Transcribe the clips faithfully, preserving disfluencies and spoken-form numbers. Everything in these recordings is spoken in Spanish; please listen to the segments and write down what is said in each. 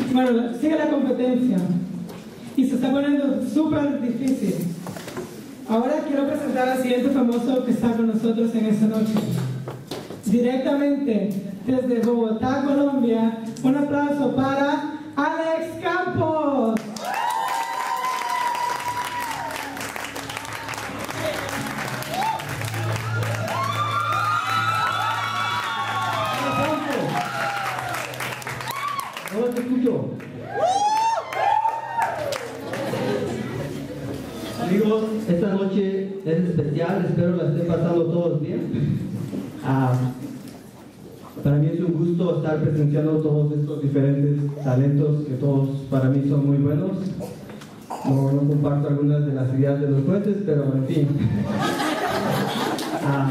Bueno, sigue la competencia y se está poniendo súper difícil. Ahora quiero presentar al siguiente famoso que está con nosotros en esta noche. Directamente desde Bogotá, Colombia, un aplauso para Alex Campos. No te escucho. Amigos, esta noche es especial, espero la estén pasando todos bien. Ah, para mí es un gusto estar presenciando todos estos diferentes talentos que todos para mí son muy buenos. No, no comparto algunas de las ideas de los jueces, pero en fin. Ah,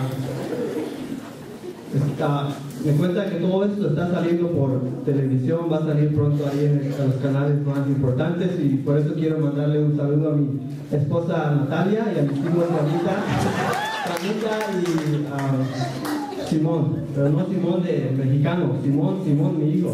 está, me cuenta que todo esto está saliendo por televisión, va a salir pronto ahí en, el, en los canales más importantes, y por eso quiero mandarle un saludo a mi esposa Natalia y a mis hijos Juanita, Juanita y uh, Simón, pero no Simón de mexicano, Simón, Simón mi hijo.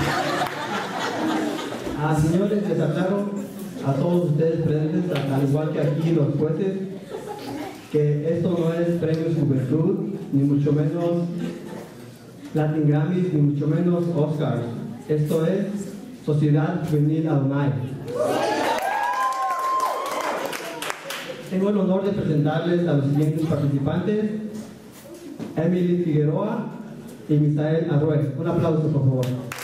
Ah, señores, les aclaro a todos ustedes presentes, al igual que aquí los jueces, que esto no es Premio Juventud, ni mucho menos Latin Grammys, ni mucho menos Oscars. Esto es Sociedad Juvenil Adonai. Tengo el honor de presentarles a los siguientes participantes: Emily Figueroa y Misael Arrué. Un aplauso, por favor.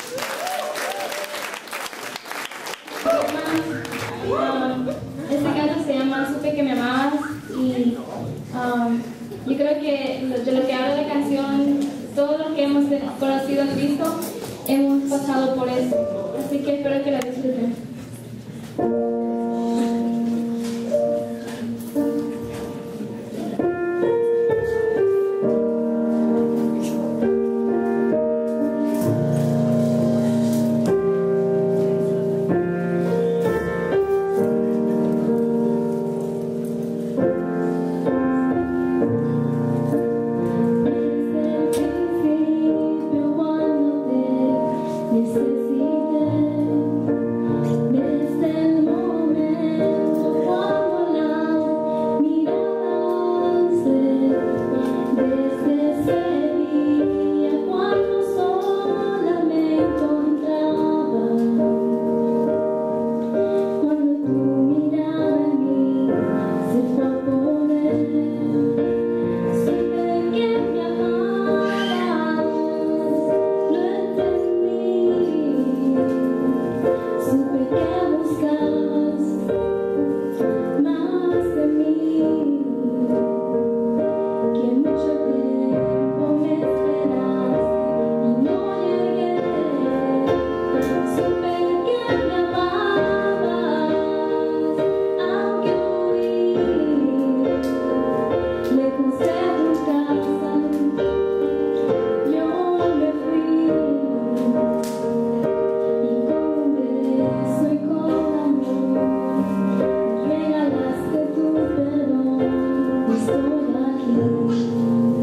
Um, este canto se llama Supe que me amabas, y um, yo creo que de lo que habla la canción, todos los que hemos conocido a Cristo hemos pasado por eso, así que espero que la disfruten. Estoy aquí.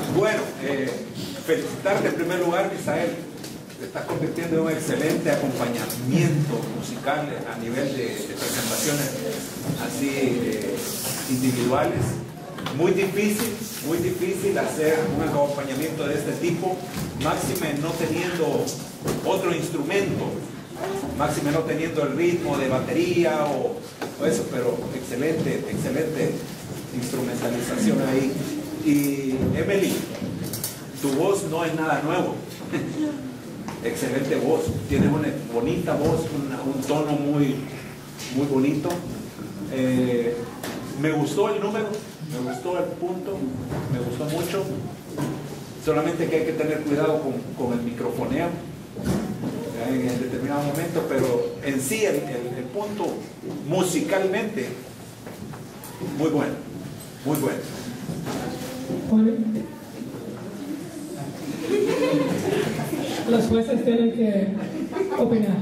Bueno, eh, felicitarte en primer lugar, Misael. Te estás convirtiendo en un excelente acompañamiento musical a nivel de, de presentaciones así eh, individuales. Muy difícil, muy difícil hacer un acompañamiento de este tipo, máxime no teniendo otro instrumento, máxime no teniendo el ritmo de batería o, o eso, pero excelente, excelente instrumentalización ahí. Y Emily, tu voz no es nada nuevo. Excelente voz, tienes una bonita voz, una, un tono muy, muy bonito. Eh, me gustó el número, me gustó el punto, me gustó mucho. Solamente que hay que tener cuidado con, con el microfoneo en el determinado momento, pero en sí el, el, el punto musicalmente muy bueno, muy bueno. Los jueces tienen que opinar.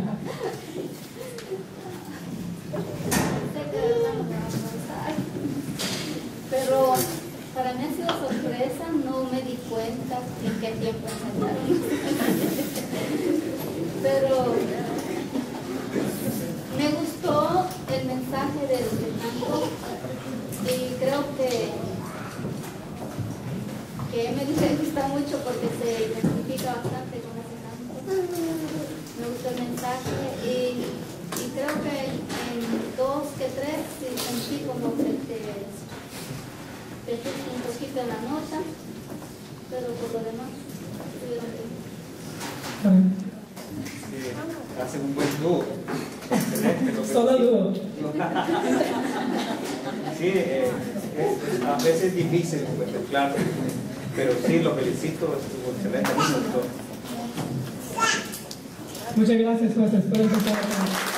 Pero para mí ha sido sorpresa, no me di cuenta en qué tiempo empezaron. Pero me gustó el mensaje del canto y creo que que me gusta mucho porque se identifica bastante con ese canto. Me gustó el mensaje y, y creo que en dos que tres sí sentí como que te, te fuiste un poquito en la nota, pero por lo demás estuvieron bien. Sí, hacen un buen dúo. Excelente. Lo que Solo sí, dúo. Sí, eh, es, es, a veces es difícil pues, claro, pero sí, lo felicito, estuvo excelente. Muchas gracias, jueces, por empezar.